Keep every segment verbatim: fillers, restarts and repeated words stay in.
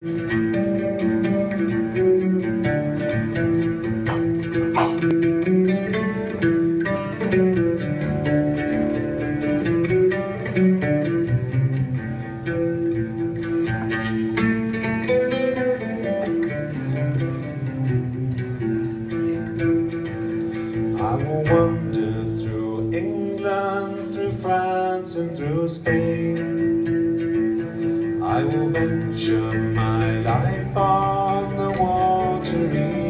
I will wander through England, through France and through Spain. I will venture my life on the watery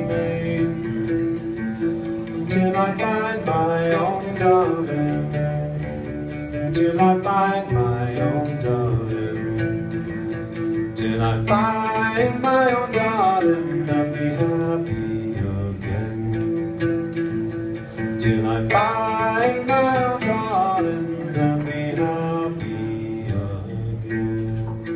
main, till I find my own darling, till I find my own darling, till I find my own darling, I'll be happy again. Till I find my own darling, I'll be happy again.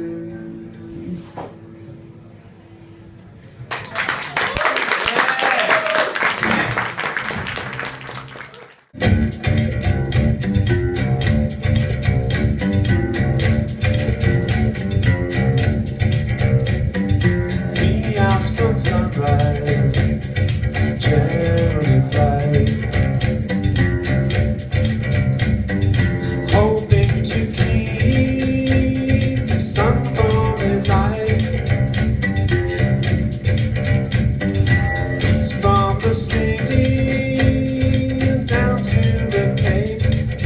The astral sunrise, cherry flies, hoping to keep the sun from his eyes. He's from the city down to the cape,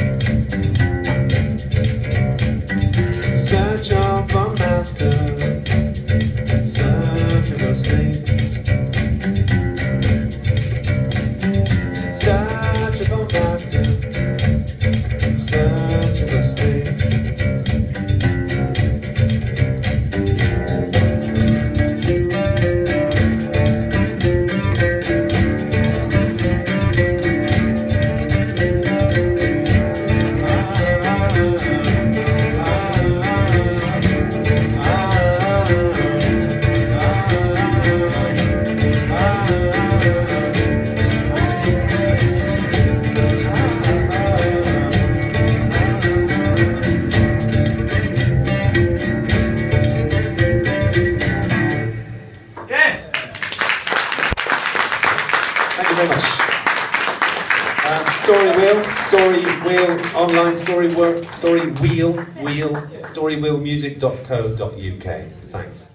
in search of a master, in search of a slave, in search of a master, in search of a slave. Thank you very much. Um, storywheel, storywheel, online story work, storywheel, wheel, storywheelmusic dot co dot U K. Thanks.